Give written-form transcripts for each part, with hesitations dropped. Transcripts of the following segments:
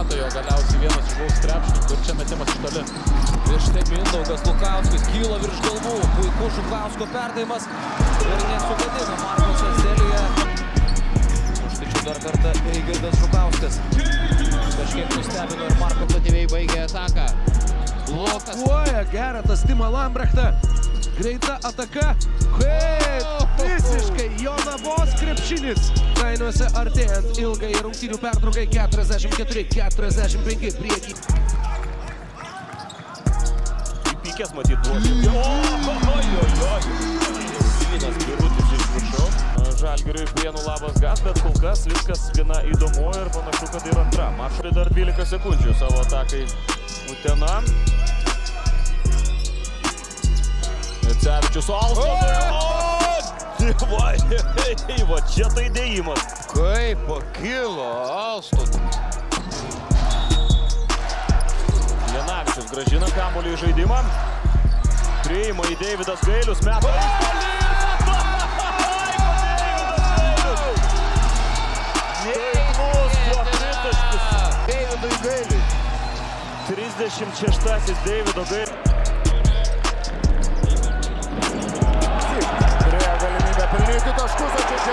mėtytojo, galiausiai vienas iš gaus krepšininkų ir čia metimas iš toli. Prieš tai Mindaugas Lukauskas kyla virš galvų, puikus Žukausko perdavimas ir nesugadina Markosas Delija. Štai dar kartą Eigirdas Žukauskas. Kažkiek nustebino ir Marko patyviai baigė ataką. Blokuoja Geretas Timą Lambrechtą. Greita ataka. Kaip visiškai Jonavos krepšinis. Rainiuose artėjant ilgai rungtynių pertraukai 44-45 priekį. Įpykęs matyt duos. Vynas Birutis iš viršaus. Žalgiriui Prienų labas gas, bet kol kas viskas gana įdomu ir panašu, kad ir antra. Mašai dar 12 sekundžių savo atakai Utena. Cevičius su Alstonui. Va čia tai dėjimas. Kaip pakilo Alstonui. Lenavičius gražina kamuolį į žaidimą. Priima į Deividas Gailius. Meta. Deividui Gailiui. 36-asis Deivido Gailius. Turėjo galimybę pelnyti taškus, o čia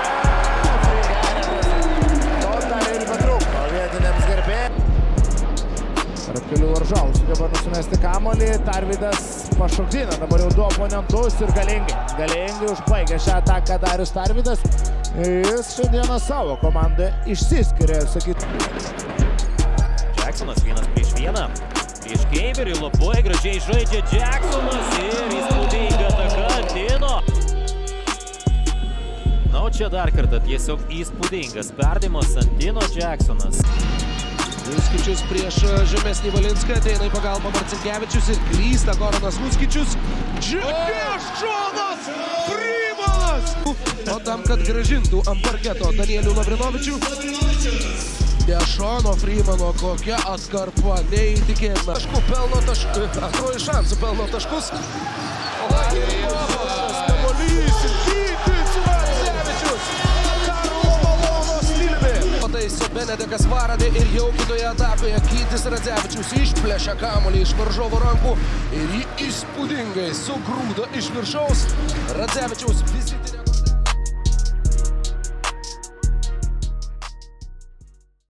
to dar ir betrūko vietiniams gerbėjams. Tarp kelių varžovų sugeba nusimesti kamuolį. Tarvydas pašokdina dabar jau du oponentus ir galingai užbaigė šią ataką Darius Tarvydas. Jis šiandieną savo komandą išsiskiria, sakyt. Jacksonas 1-1. Prieš Keiverį labai gražiai žaidžia Jacksonas ir įspūdinga ataka Antino. Na, o čia dar kartą tiesiog įspūdingas perdavimas Antino Jacksonas. Muskičius prieš žemesnį Valinską, ateina į pagalbą Marcinkevičius ir klysta Goranas Muskičius. Džionas Frymanas! O tam, kad gražintų ant parketo Danielių Lavrinovičių, Dešono Frymano kokia atkarpa, neįtikėtina. Taškų pelno taškų, antroji šansų pelno taškus. Kamuolys ir Gytis Radzevičius. Karlo Malono stiliumi. Pataiso Benedekas Varadė ir jau kitoje etapoje Gytis Radzevičius išplėšia kamuolį iš varžovo rankų ir jį įspūdingai sugrūda iš viršaus. Radzevičiaus vizitinė